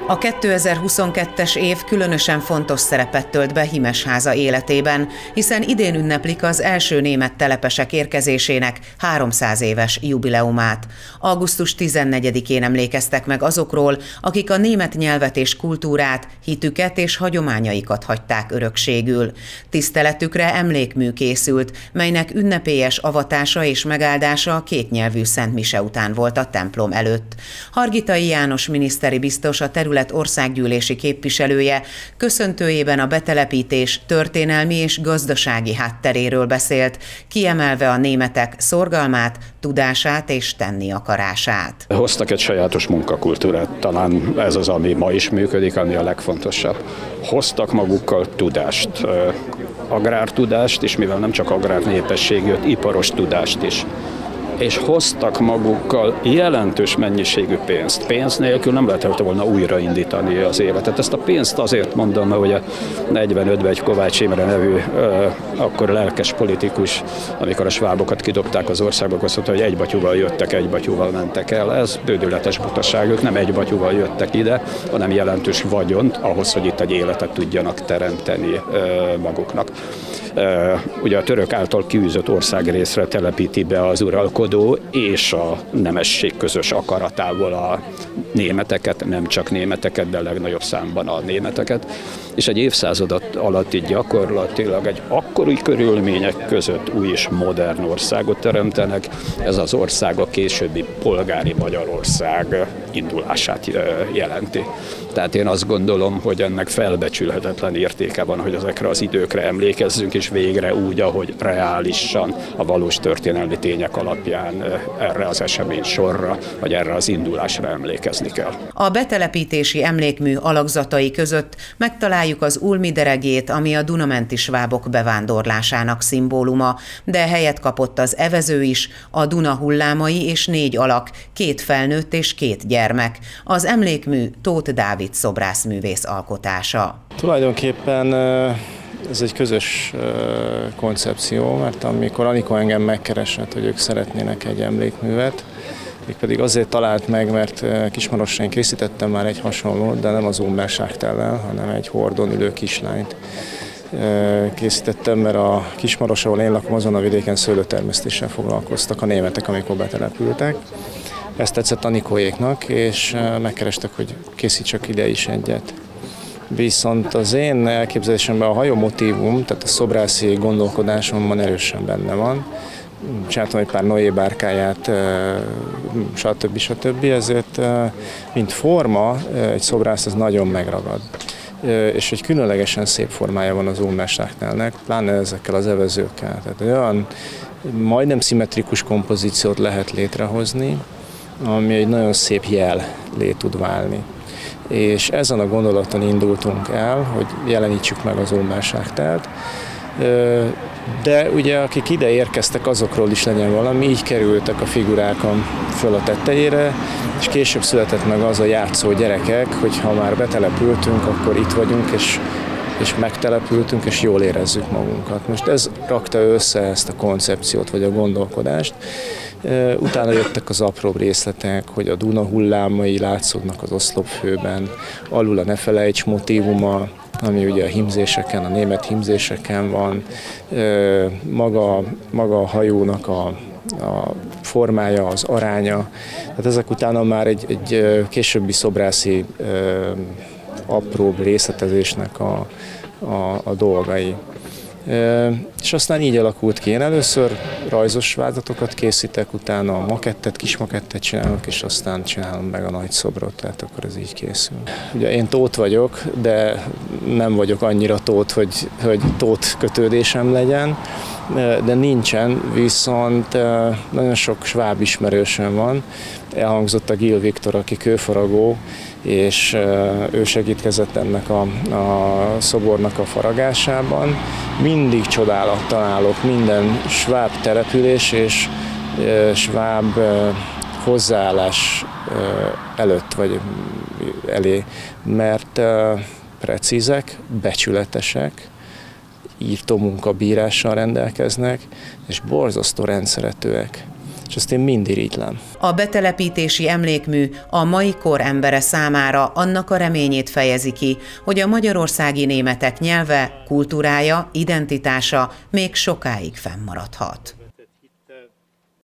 A 2022-es év különösen fontos szerepet tölt be Himesháza életében, hiszen idén ünneplik az első német telepesek érkezésének 300 éves jubileumát. Augusztus 14-én emlékeztek meg azokról, akik a német nyelvet és kultúrát, hitüket és hagyományaikat hagyták örökségül. Tiszteletükre emlékmű készült, melynek ünnepélyes avatása és megáldása kétnyelvű Szent Mise után volt a templom előtt. Hargitai János miniszteri biztos, a terület országgyűlési képviselője köszöntőjében a betelepítés történelmi és gazdasági hátteréről beszélt, kiemelve a németek szorgalmát, tudását és tenni akarását. Hoztak egy sajátos munkakultúrát, talán ez az, ami ma is működik, ami a legfontosabb. Hoztak magukkal tudást, agrártudást, és mivel nem csak agrárnépesség jött, iparos tudást is. És hoztak magukkal jelentős mennyiségű pénzt. Pénz nélkül nem lehetett volna újraindítani az életet. Ezt a pénzt azért mondom, hogy a 45-ben egy Kovács Imre nevű akkor lelkes politikus, amikor a svábokat kidobták az országba, azt mondta, hogy egy batyúval jöttek, egy batyúval mentek el. Ez bődületes butaság, ők nem egy batyúval jöttek ide, hanem jelentős vagyont ahhoz, hogy itt egy életet tudjanak teremteni maguknak. Ugye a török által kiűzött országrészre telepíti be az uralkodó és a nemesség közös akaratával a németeket, nem csak németeket, de legnagyobb számban a németeket, és egy évszázad alatt így gyakorlatilag egy akkori körülmények között új és modern országot teremtenek. Ez az ország a későbbi polgári Magyarország indulását jelenti. Tehát én azt gondolom, hogy ennek felbecsülhetetlen értéke van, hogy ezekre az időkre emlékezzünk, és végre úgy, ahogy reálisan, a valós történelmi tények alapján erre az esemény sorra, vagy erre az indulásra emlékezni kell. A betelepítési emlékmű alakzatai között megtaláljuk az ulmi deregét, ami a dunamenti svábok bevándorlásának szimbóluma, de helyet kapott az evező is, a Duna hullámai és 4 alak, 2 felnőtt és 2 gyermek. Az emlékmű Tóth Dávid szobrászművész alkotása. Tulajdonképpen ez egy közös koncepció, mert amikor Anikó engem megkeresett, hogy ők szeretnének egy emlékművet, mégpedig azért talált meg, mert Kismarosrain készítettem már egy hasonlót, de nem az Umberságtellel, hanem egy hordon ülő kislányt készítettem, mert a Kismaros, ahol én lakom, azon a vidéken szőlőtermesztéssel foglalkoztak a németek, amikor betelepültek. Ezt tetszett Anikóéknak, és megkerestek, hogy készítsek ide is egyet. Viszont az én elképzelésemben a hajó motívum, tehát a szobrászi gondolkodásomban erősen benne van. Csináltam egy pár Noé bárkáját, stb. Ezért, mint forma, egy szobrász az nagyon megragad. És egy különlegesen szép formája van az Ulmerságnálnek, pláne ezekkel az evezőkkel. Tehát olyan majdnem szimmetrikus kompozíciót lehet létrehozni, ami egy nagyon szép jellé tud válni. És ezen a gondolaton indultunk el, hogy jelenítsük meg az Ulmerságtelt. De ugye akik ide érkeztek, azokról is legyen valami, így kerültek a figurák föl a tetejére, és később született meg az a játszó gyerekek, hogy ha már betelepültünk, akkor itt vagyunk, és megtelepültünk, és jól érezzük magunkat. Most ez rakta össze ezt a koncepciót, vagy a gondolkodást. Utána jöttek az apróbb részletek, hogy a Duna hullámai látszódnak az oszlopfőben, alul a Ne felejts motívuma, ami ugye a hímzéseken, a német hímzéseken van, maga a hajónak a formája, az aránya. Tehát ezek utána már egy későbbi szobrási apróbb részletezésnek a dolgai. És aztán így alakult ki. Én először rajzos vázlatokat készítek, utána a makettet, kis makettet csinálok, és aztán csinálom meg a nagy szobrot, tehát akkor ez így készül. Ugye én Tóth vagyok, de nem vagyok annyira Tóth, hogy Tóth kötődésem legyen, de nincsen, viszont nagyon sok sváb ismerősöm van. Elhangzott a Gil Viktor, aki kőfaragó, és ő segítkezett ennek a szobornak a faragásában. Mindig csodálat találok minden sváb település és sváb hozzáállás előtt vagy elé, mert precízek, becsületesek, írtómunkabírással rendelkeznek, és borzasztó rendszeretőek. és ezt én mind irigylem. A betelepítési emlékmű a mai kor embere számára annak a reményét fejezi ki, hogy a magyarországi németek nyelve, kultúrája, identitása még sokáig fennmaradhat.